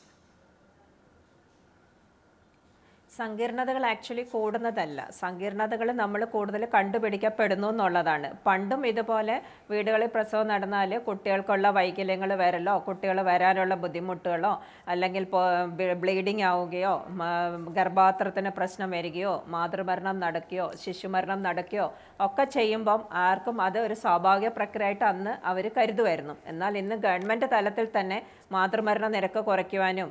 [SPEAKER 2] സങ്കീർണതകൾ ആക്ച്വലി കൂടുന്നതല്ല, സങ്കീർണതകൾ നമ്മൾ കൂടുതൽ കണ്ടുപിടിക്കപ്പെടുന്നു എന്നുള്ളതാണ്. പണ്ടും ഇതുപോലെ വീടുകളിൽ പ്രസവം നടന്നാൽ കുട്ടികൾക്കുള്ള വൈകല്യങ്ങൾ വരലോ, കുട്ടികൾ വരാനുള്ള ബുദ്ധിമുട്ടുകളോ, അല്ലെങ്കിൽ ബ്ലീഡിങ് ആവുകയോ, ഗർഭാത്രത്തിന് പ്രശ്നം വരികയോ, മാതൃമരണം നടക്കുകയോ, ശിശുമരണം നടക്കുകയോ ഒക്കെ ചെയ്യുമ്പം ആർക്കും അത് ഒരു സ്വാഭാവിക പ്രക്രിയയായിട്ട് അന്ന് അവർ കരുതുമായിരുന്നു. എന്നാൽ ഇന്ന് ഗവൺമെൻറ് തലത്തിൽ തന്നെ മാതൃമരണ നിരക്ക് കുറയ്ക്കുവാനും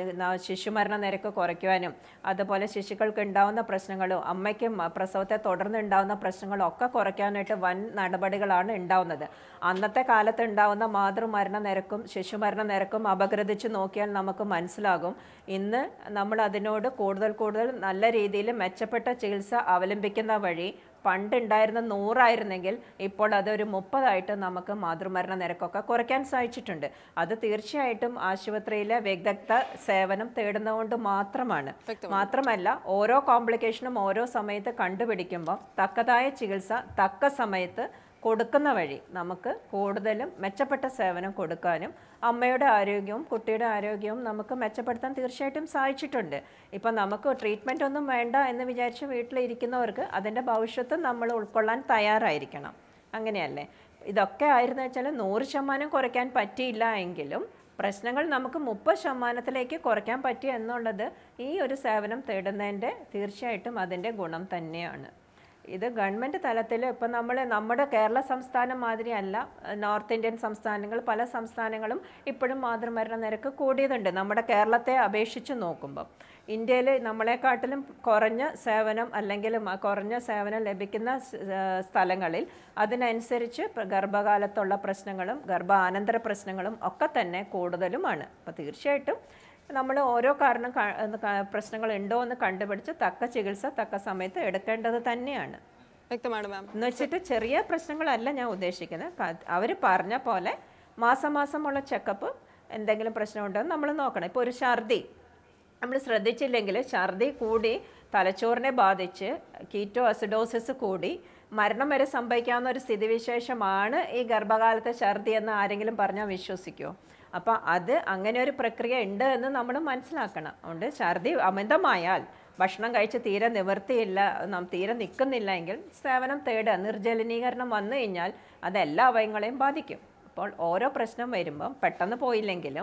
[SPEAKER 2] ശിശുമരണ നിരക്ക് കുറയ്ക്കുവാനും അതുപോലെ ശിശുക്കൾക്ക് ഉണ്ടാകുന്ന പ്രശ്നങ്ങളും അമ്മയ്ക്കും പ്രസവത്തെ തുടർന്ന് ഉണ്ടാകുന്ന പ്രശ്നങ്ങളും ഒക്കെ കുറയ്ക്കാനായിട്ട് വൻ നടപടികളാണ് ഉണ്ടാവുന്നത്. അന്നത്തെ കാലത്ത് ഉണ്ടാകുന്ന മാതൃമരണ നിരക്കും ശിശുമരണ നിരക്കും അപഗ്രഥിച്ച് നോക്കിയാൽ നമുക്ക് മനസ്സിലാകും ഇന്ന് നമ്മൾ അതിനോട് കൂടുതൽ കൂടുതൽ നല്ല രീതിയിൽ മെച്ചപ്പെട്ട ചികിത്സ അവലംബിക്കുന്ന വഴി പണ്ടുണ്ടായിരുന്ന നൂറായിരുന്നെങ്കിൽ ഇപ്പോൾ അതൊരു മുപ്പതായിട്ട് നമുക്ക് മാതൃമരണ നിരക്കൊക്കെ കുറയ്ക്കാൻ സാധിച്ചിട്ടുണ്ട്. അത് തീർച്ചയായിട്ടും ആശുപത്രിയിലെ വിദഗ്ധ സേവനം തേടുന്നതുകൊണ്ട് മാത്രമാണ്. മാത്രമല്ല ഓരോ കോംപ്ലിക്കേഷനും ഓരോ സമയത്ത് കണ്ടുപിടിക്കുമ്പോൾ തക്കതായ ചികിത്സ തക്ക സമയത്ത് കൊടുക്കുന്ന വഴി നമുക്ക് കൂടുതലും മെച്ചപ്പെട്ട സേവനം കൊടുക്കാനും അമ്മയുടെ ആരോഗ്യവും കുട്ടിയുടെ ആരോഗ്യവും നമുക്ക് മെച്ചപ്പെടുത്താൻ തീർച്ചയായിട്ടും സാധിച്ചിട്ടുണ്ട്. ഇപ്പം നമുക്ക് ട്രീറ്റ്മെൻ്റ് ഒന്നും വേണ്ട എന്ന് വിചാരിച്ച് വീട്ടിലിരിക്കുന്നവർക്ക് അതിൻ്റെ ഭവിഷ്യത്ത് നമ്മൾ ഉൾക്കൊള്ളാൻ തയ്യാറായിരിക്കണം. അങ്ങനെയല്ലേ? ഇതൊക്കെ ആയിരുന്നു വെച്ചാൽ നൂറ് ശതമാനം കുറയ്ക്കാൻ പറ്റിയില്ല എങ്കിലും പ്രശ്നങ്ങൾ നമുക്ക് മുപ്പത് ശതമാനത്തിലേക്ക് കുറയ്ക്കാൻ പറ്റി എന്നുള്ളത് ഈ ഒരു സേവനം തേടുന്നതിൻ്റെ തീർച്ചയായിട്ടും അതിൻ്റെ ഗുണം തന്നെയാണ്. ഇത് ഗവൺമെൻറ് തലത്തിൽ ഇപ്പം നമ്മൾ നമ്മുടെ കേരള സംസ്ഥാനം മാതിരിയല്ല, നോർത്ത് ഇന്ത്യൻ സംസ്ഥാനങ്ങൾ പല സംസ്ഥാനങ്ങളും ഇപ്പോഴും മാതൃമരണ നിരക്ക് കൂടിയതുണ്ട് നമ്മുടെ കേരളത്തെ അപേക്ഷിച്ച് നോക്കുമ്പോൾ. ഇന്ത്യയിൽ നമ്മളെക്കാട്ടിലും കുറഞ്ഞ സേവനം അല്ലെങ്കിൽ കുറഞ്ഞ സേവനം ലഭിക്കുന്ന സ്ഥലങ്ങളിൽ അതിനനുസരിച്ച് ഗർഭകാലത്തുള്ള പ്രശ്നങ്ങളും ഗർഭാനന്തര പ്രശ്നങ്ങളും ഒക്കെ തന്നെ കൂടുതലുമാണ്. അപ്പോൾ തീർച്ചയായിട്ടും നമ്മൾ ഓരോ കാരണം പ്രശ്നങ്ങൾ ഉണ്ടോ എന്ന് കണ്ടുപിടിച്ച് തക്ക ചികിത്സ തക്ക സമയത്ത് എടുക്കേണ്ടത് തന്നെയാണ്.
[SPEAKER 1] വ്യക്തമാണ് മാം.
[SPEAKER 2] എന്ന് വെച്ചിട്ട് ചെറിയ പ്രശ്നങ്ങളല്ല ഞാൻ ഉദ്ദേശിക്കുന്നത്. അവർ പറഞ്ഞ പോലെ മാസം മാസമുള്ള ചെക്കപ്പ് എന്തെങ്കിലും പ്രശ്നമുണ്ടോ എന്ന് നമ്മൾ നോക്കണം. ഇപ്പോൾ ഒരു ഛർദി നമ്മൾ ശ്രദ്ധിച്ചില്ലെങ്കിൽ ഛർദി കൂടി തലച്ചോറിനെ ബാധിച്ച് കീറ്റോ അസിഡോസിസ് കൂടി മരണം വരെ സംഭവിക്കാവുന്ന ഒരു സ്ഥിതിവിശേഷമാണ് ഈ ഗർഭകാലത്തെ ഛർദി എന്ന് ആരെങ്കിലും പറഞ്ഞാൽ വിശ്വസിക്കുമോ? അപ്പോൾ അത് അങ്ങനെ ഒരു പ്രക്രിയ ഉണ്ട് എന്ന് നമ്മൾ മനസ്സിലാക്കണം. അതുകൊണ്ട് ഛർദി അമിതമായാൽ ഭക്ഷണം കഴിച്ച് തീരെ നിവൃത്തിയില്ല, നാം തീരെ നിൽക്കുന്നില്ല എങ്കിൽ സേവനം തേടുക. നിർജ്ജലീകരണം വന്നു കഴിഞ്ഞാൽ അത് എല്ലാ അവയവങ്ങളെയും ബാധിക്കും. അപ്പോൾ ഓരോ പ്രശ്നം വരുമ്പം പെട്ടെന്ന് പോയില്ലെങ്കിലും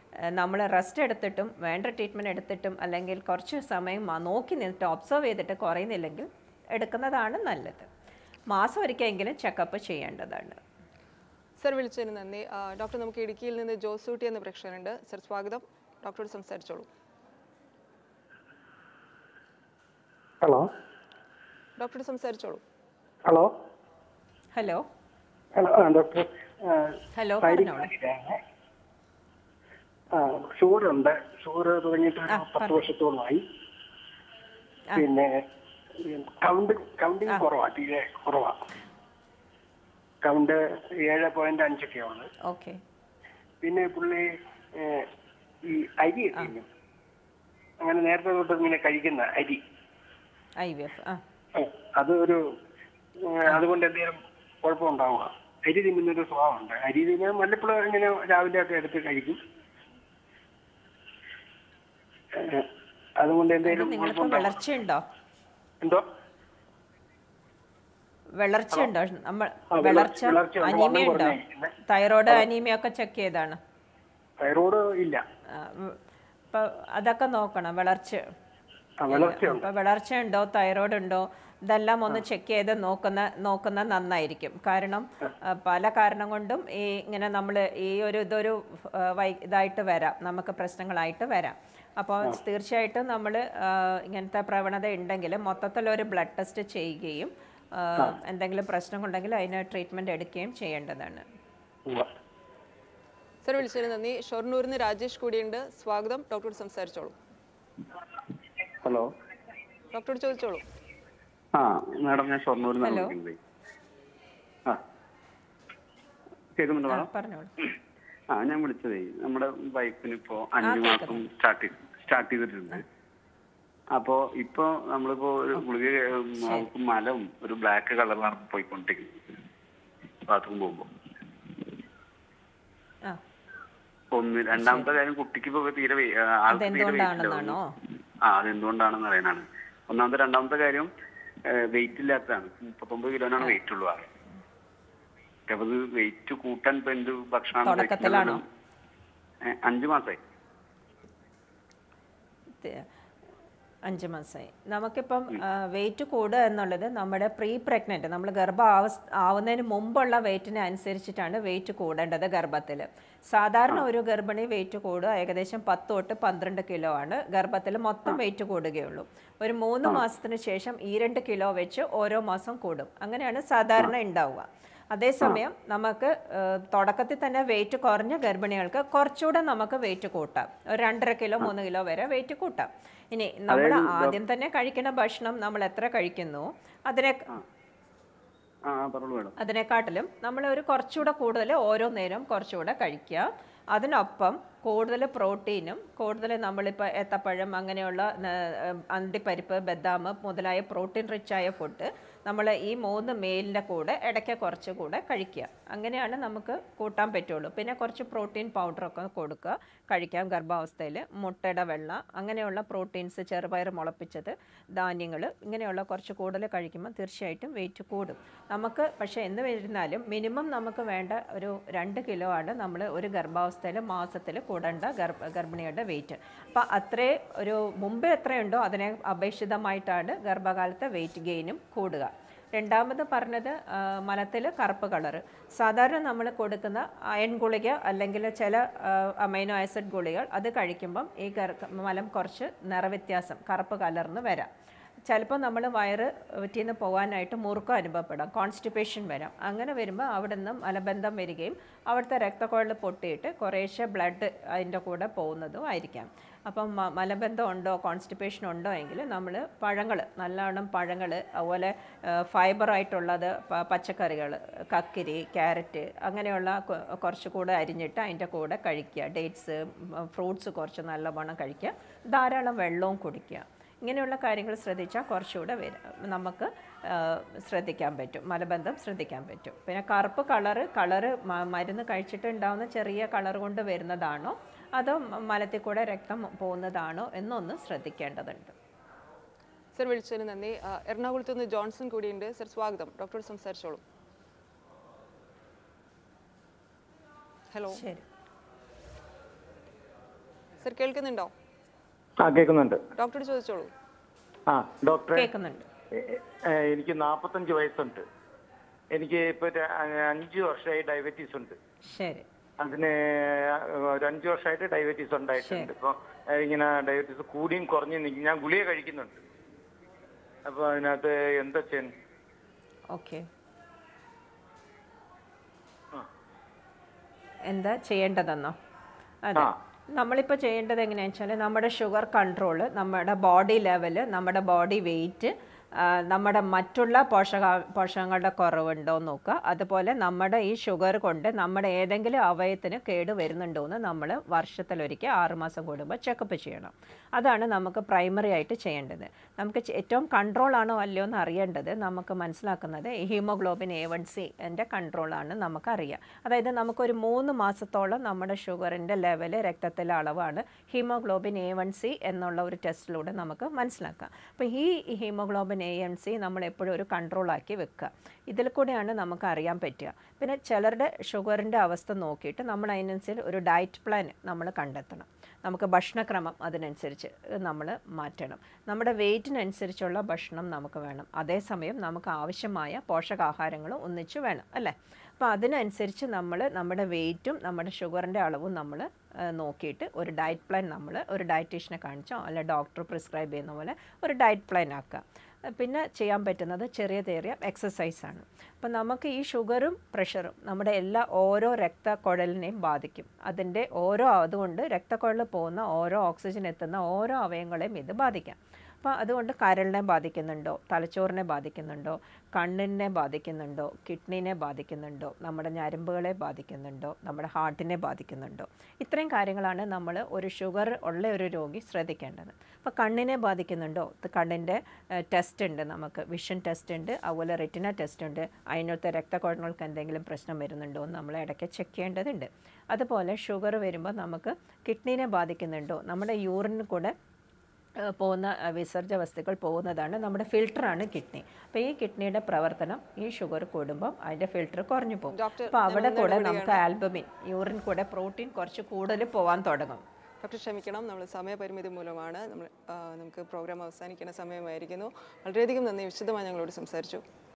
[SPEAKER 2] നമ്മൾ റെസ്റ്റ് എടുത്തിട്ടും വേണ്ട ട്രീറ്റ്മെൻറ്റ് എടുത്തിട്ടും അല്ലെങ്കിൽ കുറച്ച് സമയം നോക്കി നിന്നിട്ട് ഒബ്സർവ് ചെയ്തിട്ട് കുറയുന്നില്ലെങ്കിൽ എടുക്കുന്നതാണ് നല്ലത്. മാസം ഒരിക്കലെങ്കിലും ചെക്കപ്പ് ചെയ്യേണ്ടതാണ്.
[SPEAKER 1] സർ വിളിച്ചതിന് നന്ദി. ഡോക്ടർ, നമുക്ക് ഇടുക്കിയിൽ നിന്ന് ജോസൂട്ടി എന്ന പ്രേക്ഷകനുണ്ട്. സർ സ്വാഗതം. ഡോക്ടറോട് സംസാരിച്ചോളൂ.
[SPEAKER 5] ഹലോ
[SPEAKER 1] ഡോക്ടറോട് സംസാരിച്ചോളൂ.
[SPEAKER 5] ഹലോ
[SPEAKER 2] ഹലോ
[SPEAKER 5] ഹലോ ആ ഡോക്ടർ.
[SPEAKER 2] ഹലോ
[SPEAKER 5] ഷുഗറുണ്ട്. ഷുഗർ തുടങ്ങിയിട്ട് ഒരു പത്ത് വർഷത്തോളമായി. പിന്നെ കൗണ്ട് കൗണ്ടിങ് കുറവാ, തീരെ കുറവാ. കൗണ്ട് ഏഴ് പോയിന്റ് അഞ്ചൊക്കെ ആണ്.
[SPEAKER 2] ഓക്കെ.
[SPEAKER 5] പിന്നെ പുള്ളി ഈ അരി ഒക്കെ അങ്ങനെ നേരത്തെ തൊട്ട് ഇങ്ങനെ കഴിക്കുന്ന അരി
[SPEAKER 2] ഐ വി എഫ്
[SPEAKER 5] അത് ഒരു അതുകൊണ്ട് എന്തെങ്കിലും കുഴപ്പമുണ്ടാവുക? അരി തിന്നുന്നൊരു സ്വഭാവമുണ്ട്. അരി തിന്നാൻ വല്ലപ്പോഴും ഇങ്ങനെ രാവിലെ ഒക്കെ എടുത്ത് കഴിക്കും. അതുകൊണ്ട് എന്തെങ്കിലും
[SPEAKER 2] വളർച്ചയുണ്ടോ?
[SPEAKER 5] എന്തോ
[SPEAKER 2] വളർച്ചയുണ്ടോ? നമ്മൾ വളർച്ച അനീമിയ ഉണ്ടോ? തൈറോയ്ഡ് അനീമിയ ഒക്കെ ചെക്ക് ചെയ്താണ്?
[SPEAKER 5] തൈറോയ്ഡ് ഇല്ല.
[SPEAKER 2] ഇപ്പൊ അതൊക്കെ നോക്കണം. വളർച്ച ഇപ്പൊ വളർച്ച ഉണ്ടോ, തൈറോയ്ഡ് ഉണ്ടോ, ഇതെല്ലാം ഒന്ന് ചെക്ക് ചെയ്ത് നോക്കുന്ന നോക്കുന്ന നന്നായിരിക്കും. കാരണം പല കാരണം കൊണ്ടും ഈ ഇങ്ങനെ നമ്മൾ ഈ ഒരു ഇതൊരു വൈ ഇതായിട്ട് വരാം, നമുക്ക് പ്രശ്നങ്ങളായിട്ട് വരാം. അപ്പോൾ തീർച്ചയായിട്ടും നമ്മൾ ഇങ്ങനത്തെ പ്രവണത ഉണ്ടെങ്കിൽ മൊത്തത്തിലൊരു ബ്ലഡ് ടെസ്റ്റ് ചെയ്യുകയും എന്തെങ്കിലും പ്രശ്നമുണ്ടെങ്കിൽ അതിന് ട്രീറ്റ്മെൻറ്റ് എടുക്കുകയും ചെയ്യേണ്ടതാണ്.
[SPEAKER 1] സർ വിളിച്ചതിന് നന്ദി. ഷൊർണൂരിൽ നിന്ന് രാജേഷ് കൂടിയുണ്ട്. സ്വാഗതം. ഡോക്ടറോട് സംസാരിച്ചോളൂ.
[SPEAKER 6] ഹലോ
[SPEAKER 1] ഡോക്ടറോട് ചോദിച്ചോളൂ.
[SPEAKER 6] ആ മാഡം, ഞാൻ ഷൊർണൂരിൽ നിന്നാണ് വിളിക്കുന്നത്. ആ കേൾക്കുന്നുണ്ടോ മാഡം?
[SPEAKER 2] പറഞ്ഞോളൂ.
[SPEAKER 6] ആ ഞാൻ വിളിച്ചതേ, നമ്മുടെ വൈഫിന് ഇപ്പോൾ അഞ്ചു മാസം സ്റ്റാർട്ട് സ്റ്റാർട്ട് ചെയ്തിട്ടുണ്ട്. അപ്പോ ഇപ്പൊ നമ്മളിപ്പോ ഒരു ഗുളിക മലം ഒരു ബ്ലാക്ക് കളറിലാണ് പോയിക്കൊണ്ടിരിക്കുന്നത് ബാത്റൂം പോകുമ്പോ. ഒന്ന് രണ്ടാമത്തെ കാര്യം, കുട്ടിക്ക് ഇപ്പൊ തീരെ ആൾക്ക് തീരെ വെയിറ്റ്. ആ അതെന്തുകൊണ്ടാണെന്ന് അറിയാനാണ്. ഒന്നാമത്തെ. രണ്ടാമത്തെ കാര്യം വെയിറ്റ് ഇല്ലാത്തതാണ്. മുപ്പത്തൊമ്പത് കിലോനാണ് വെയിറ്റ് ഉള്ളു ആള്. അപ്പൊ അത് വെയിറ്റ് കൂട്ടാൻ ഇപ്പൊ എന്ത് ഭക്ഷണം? അഞ്ചു മാസമായി
[SPEAKER 2] അഞ്ച് മാസമായി നമുക്കിപ്പം വെയിറ്റ് കൂടുക എന്നുള്ളത് നമ്മുടെ പ്രീ പ്രഗ്നൻറ്റ്, നമ്മൾ ഗർഭം ആവ ആവുന്നതിന് മുമ്പുള്ള വെയിറ്റിനെ അനുസരിച്ചിട്ടാണ് വെയിറ്റ് കൂടേണ്ടത് ഗർഭത്തിൽ. സാധാരണ ഒരു ഗർഭിണി വെയിറ്റ് കൂടുക ഏകദേശം പത്ത് തൊട്ട് പന്ത്രണ്ട് കിലോ ആണ് ഗർഭത്തിൽ മൊത്തം വെയിറ്റ് കൂടുകയുള്ളൂ. ഒരു മൂന്ന് മാസത്തിന് ശേഷം ഈ രണ്ട് കിലോ വെച്ച് ഓരോ മാസം കൂടും. അങ്ങനെയാണ് സാധാരണ ഉണ്ടാവുക. അതേസമയം നമുക്ക് തുടക്കത്തിൽ തന്നെ വെയിറ്റ് കുറഞ്ഞ ഗർഭിണികൾക്ക് കുറച്ചുകൂടെ നമുക്ക് വെയിറ്റ് കൂട്ടാം. ഒരു രണ്ടര കിലോ മൂന്ന് കിലോ വരെ വെയിറ്റ് കൂട്ടാം. ഇനി നമ്മൾ ആദ്യം തന്നെ കഴിക്കുന്ന ഭക്ഷണം നമ്മൾ എത്ര കഴിക്കുന്നു അതിനെ അതിനെക്കാട്ടിലും നമ്മൾ ഒരു കുറച്ചുകൂടെ കൂടുതൽ ഓരോ നേരം കുറച്ചുകൂടെ കഴിക്കുക. അതിനൊപ്പം കൂടുതൽ പ്രോട്ടീനും കൂടുതൽ നമ്മളിപ്പോൾ ഏത്തപ്പഴം അങ്ങനെയുള്ള അണ്ടിപ്പരിപ്പ്, ബദാം മുതലായ പ്രോട്ടീൻ റിച്ചായ ഫുഡ് നമ്മൾ ഈ മൂന്ന് മീലിൻ്റെ കൂടെ ഇടയ്ക്ക് കുറച്ച് കൂടെ കഴിക്കുക. അങ്ങനെയാണ് നമുക്ക് കൂട്ടാൻ പറ്റുള്ളൂ. പിന്നെ കുറച്ച് പ്രോട്ടീൻ പൗഡറൊക്കെ കൊടുക്കുക, കഴിക്കാം ഗർഭാവസ്ഥയിൽ. മുട്ടയുടെ വെള്ള അങ്ങനെയുള്ള പ്രോട്ടീൻസ്, ചെറുപയർ മുളപ്പിച്ചത്, ധാന്യങ്ങൾ ഇങ്ങനെയുള്ള കുറച്ച് കൂടുതൽ കഴിക്കുമ്പോൾ തീർച്ചയായിട്ടും വെയിറ്റ് കൂടും നമുക്ക്. പക്ഷേ എന്ന് വരുന്നാലും മിനിമം നമുക്ക് വേണ്ട ഒരു രണ്ട് കിലോ ആണ് നമ്മൾ ഒരു ഗർഭാവസ്ഥയിൽ മാസത്തിൽ കൂടേണ്ട ഗർഭ ഗർഭിണിയുടെ വെയിറ്റ്. അപ്പോൾ അത്രേ ഒരു മുമ്പേ എത്രയുണ്ടോ അതിനെ അപേക്ഷിതമായിട്ടാണ് ഗർഭകാലത്തെ വെയിറ്റ് ഗെയിനും കൂടുക. രണ്ടാമത് പറഞ്ഞത് മലത്തിൽ കറുപ്പ് കളറ്. സാധാരണ നമ്മൾ കൊടുക്കുന്ന അയൺ ഗുളിക അല്ലെങ്കിൽ ചില അമൈനോ ആസിഡ് ഗുളികൾ അത് കഴിക്കുമ്പം ഈ മലം കുറച്ച് നിറവ്യത്യാസം കറുപ്പ് കലർന്ന് വരാം. ചിലപ്പോൾ നമ്മൾ വയറ് വറ്റിന്ന് പോകാനായിട്ട് മുറുക്കം അനുഭവപ്പെടാം, കോൺസ്റ്റിപ്പേഷൻ വരാം. അങ്ങനെ വരുമ്പോൾ അവിടെ നിന്ന് മലബന്ധം വരികയും അവിടുത്തെ രക്തക്കുഴൽ പൊട്ടിയിട്ട് കുറേശ്ശെ ബ്ലഡ് അതിൻ്റെ കൂടെ പോകുന്നതും ആയിരിക്കാം. അപ്പം മലബന്ധം ഉണ്ടോ, കോൺസ്റ്റിപ്പേഷൻ ഉണ്ടോ എങ്കിൽ നമ്മൾ പഴങ്ങൾ, നല്ലവണ്ണം പഴങ്ങൾ, അതുപോലെ ഫൈബറായിട്ടുള്ളത് പച്ചക്കറികൾ, കക്കിരി, ക്യാരറ്റ് അങ്ങനെയുള്ള കുറച്ചുകൂടെ അരിഞ്ഞിട്ട് അതിൻ്റെ കൂടെ കഴിക്കുക. ഡേറ്റ്സ്, ഫ്രൂട്ട്സ് കുറച്ച് നല്ലവണ്ണം കഴിക്കുക. ധാരാളം വെള്ളവും കുടിക്കുക. ഇങ്ങനെയുള്ള കാര്യങ്ങൾ ശ്രദ്ധിച്ചാൽ കുറച്ചുകൂടെ വരും നമുക്ക് ശ്രദ്ധിക്കാൻ പറ്റും, മലബന്ധം ശ്രദ്ധിക്കാൻ പറ്റും. പിന്നെ കറുപ്പ് കളറ് കളറ് മരുന്ന് കഴിച്ചിട്ട് ഉണ്ടാകുന്ന ചെറിയ കളർ കൊണ്ട് വരുന്നതാണോ അതോ മലത്തിൽ കൂടെ രക്തം പോകുന്നതാണോ എന്നൊന്ന് ശ്രദ്ധിക്കേണ്ടതുണ്ട്.
[SPEAKER 1] സർ വിളിച്ചതിന് നന്ദി. എറണാകുളത്ത് നിന്ന് ജോൺസൺ കൂടിയുണ്ട്. സർ സ്വാഗതം. ഡോക്ടറോട് സംസാരിച്ചോളൂ. ഹലോ.
[SPEAKER 2] ശരി.
[SPEAKER 1] സർ കേൾക്കുന്നുണ്ടോ?
[SPEAKER 7] ആ കേൾക്കുന്നുണ്ട്.
[SPEAKER 1] ഡോക്ടറോട് ചോദിച്ചോളൂ.
[SPEAKER 7] ആ ഡോക്ടറെ,
[SPEAKER 2] കേൾക്കുന്നുണ്ട്.
[SPEAKER 7] എനിക്ക് നാൽപ്പത്തഞ്ച് വയസ്സുണ്ട്. എനിക്ക് ഇപ്പൊ അഞ്ച് വർഷമായി ഡയബറ്റീസ് ഉണ്ട്.
[SPEAKER 2] ശരി.
[SPEAKER 7] അതിന് ഒരു അഞ്ച് വർഷമായിട്ട് ഡയബറ്റീസ് ഉണ്ടായിട്ടുണ്ട്. ഇപ്പൊ ഇങ്ങനെ ഡയബറ്റീസ് കൂടിയും കുറഞ്ഞു നിൽക്കും. ഞാൻ ഗുളിക കഴിക്കുന്നുണ്ട്. അപ്പൊ അതിനകത്ത് എന്താ ചെയ്യുന്നത്?
[SPEAKER 2] ഓക്കെ, എന്താ ചെയ്യേണ്ടതെന്നോ? അതെ, നമ്മളിപ്പോൾ ചെയ്യേണ്ടത് എങ്ങനെയാണെന്ന് വെച്ചാൽ നമ്മുടെ ഷുഗർ കൺട്രോൾ, നമ്മുടെ ബോഡി ലെവല്, നമ്മുടെ ബോഡി വെയിറ്റ്, നമ്മുടെ മറ്റുള്ള പോഷക പോഷകങ്ങളുടെ കുറവുണ്ടോ എന്ന് നോക്കുക. അതുപോലെ നമ്മുടെ ഈ ഷുഗർ കൊണ്ട് നമ്മുടെ ഏതെങ്കിലും അവയവത്തിന് കേട് വരുന്നുണ്ടോ എന്ന് നമ്മൾ വർഷത്തിലൊരിക്കൽ ആറുമാസം കൂടുമ്പോൾ ചെക്കപ്പ് ചെയ്യണം. അതാണ് നമുക്ക് പ്രൈമറി ആയിട്ട് ചെയ്യേണ്ടത്. നമുക്ക് ഏറ്റവും കൺട്രോൾ ആണോ അല്ലയോ എന്ന് അറിയേണ്ടത് നമുക്ക് മനസ്സിലാക്കുന്നത് ഹീമോഗ്ലോബിൻ എ വൺ സി എൻ്റെ കൺട്രോളാണ് നമുക്കറിയാം. അതായത് നമുക്കൊരു മൂന്ന് മാസത്തോളം നമ്മുടെ ഷുഗറിൻ്റെ ലെവല്, രക്തത്തിലെ അളവാണ് ഹീമോഗ്ലോബിൻ എ വൺ സി എന്നുള്ള ഒരു ടെസ്റ്റിലൂടെ നമുക്ക് മനസ്സിലാക്കാം. അപ്പോൾ ഈ ഹീമോഗ്ലോബിൻ എ എം സി നമ്മൾ എപ്പോഴും ഒരു കൺട്രോളാക്കി വെക്കുക. ഇതിൽ കൂടെയാണ് നമുക്ക് അറിയാൻ പറ്റുക. പിന്നെ ചിലരുടെ ഷുഗറിൻ്റെ അവസ്ഥ നോക്കിയിട്ട് നമ്മൾ അതിനനുസരിച്ച് ഒരു ഡയറ്റ് പ്ലാൻ നമ്മൾ കണ്ടെത്തണം. നമുക്ക് ഭക്ഷണക്രമം അതിനനുസരിച്ച് നമ്മൾ മാറ്റണം. നമ്മുടെ വെയിറ്റിനനുസരിച്ചുള്ള ഭക്ഷണം നമുക്ക് വേണം. അതേസമയം നമുക്ക് ആവശ്യമായ പോഷകാഹാരങ്ങളും ഒന്നിച്ച് വേണം, അല്ലേ? അപ്പോൾ അതിനനുസരിച്ച് നമ്മൾ നമ്മുടെ വെയിറ്റും നമ്മുടെ ഷുഗറിൻ്റെ അളവും നമ്മൾ നോക്കിയിട്ട് ഒരു ഡയറ്റ് പ്ലാൻ നമ്മൾ ഒരു ഡയറ്റീഷ്യനെ കാണിച്ചോ അല്ല ഡോക്ടർ പ്രിസ്ക്രൈബ് ചെയ്യുന്ന പോലെ ഒരു ഡയറ്റ് പ്ലാൻ ആക്കുക. പിന്നെ ചെയ്യാൻ പറ്റുന്നത് ചെറിയ ചെറിയ എക്സസൈസാണ്. അപ്പം നമുക്ക് ഈ ഷുഗറും പ്രഷറും നമ്മുടെ എല്ലാ ഓരോ രക്തക്കുഴലിനെയും ബാധിക്കും. അതിൻ്റെ ഓരോ അതുകൊണ്ട് രക്തക്കുഴലിൽ പോകുന്ന ഓരോ ഓക്സിജൻ എത്തുന്ന ഓരോ അവയവങ്ങളെയും ഇത് ബാധിക്കാം. അപ്പോൾ അതുകൊണ്ട് കരളിനെ ബാധിക്കുന്നുണ്ടോ, തലച്ചോറിനെ ബാധിക്കുന്നുണ്ടോ, കണ്ണിനെ ബാധിക്കുന്നുണ്ടോ, കിഡ്നിനെ ബാധിക്കുന്നുണ്ടോ, നമ്മുടെ ഞരമ്പുകളെ ബാധിക്കുന്നുണ്ടോ, നമ്മുടെ ഹാർട്ടിനെ ബാധിക്കുന്നുണ്ടോ? ഇത്രയും കാര്യങ്ങളാണ് നമ്മൾ ഒരു ഷുഗർ ഉള്ള ഒരു രോഗി ശ്രദ്ധിക്കേണ്ടത്. അപ്പോൾ കണ്ണിനെ ബാധിക്കുന്നുണ്ടോ? കണ്ണിൻ്റെ ടെസ്റ്റ് ഉണ്ട്, നമുക്ക് വിഷൻ ടെസ്റ്റ് ഉണ്ട്, അതുപോലെ റെറ്റിന ടെസ്റ്റ് ഉണ്ട്. അതിനകത്ത് രക്തക്കുഴലുകൾക്ക് എന്തെങ്കിലും പ്രശ്നം വരുന്നുണ്ടോ എന്ന് നമ്മൾ ഇടയ്ക്ക് ചെക്ക് ചെയ്യേണ്ടതുണ്ട്. അതുപോലെ ഷുഗർ വരുമ്പോൾ നമുക്ക് കിഡ്നിനെ ബാധിക്കുന്നുണ്ടോ? നമ്മുടെ യൂറിനിൽ കൂടെ പോകുന്ന വിസർജ്ജ വസ്തുക്കൾ പോകുന്നതാണ് നമ്മുടെ ഫിൽറ്ററാണ് കിഡ്നി. അപ്പോൾ ഈ കിഡ്നിയുടെ പ്രവർത്തനം ഈ ഷുഗർ കൂടുമ്പോൾ അതിൻ്റെ ഫിൽറ്റർ കുറഞ്ഞു പോകും. അപ്പോൾ അവിടെ കൂടെ നമുക്ക് ആൽബമിൻ, യൂറിൻ കൂടെ പ്രോട്ടീൻ കുറച്ച് കൂടുതൽ പോകാൻ തുടങ്ങും.
[SPEAKER 1] ഡോക്ടർ ക്ഷമിക്കണം, നമ്മൾ സമയപരിമിതി മൂലമാണ് നമ്മൾ നമുക്ക് പ്രോഗ്രാം അവസാനിക്കുന്ന സമയമായിരിക്കുന്നു. വളരെയധികം നന്ദി, വിശദമായി ഞങ്ങളോട് സംസാരിച്ചു.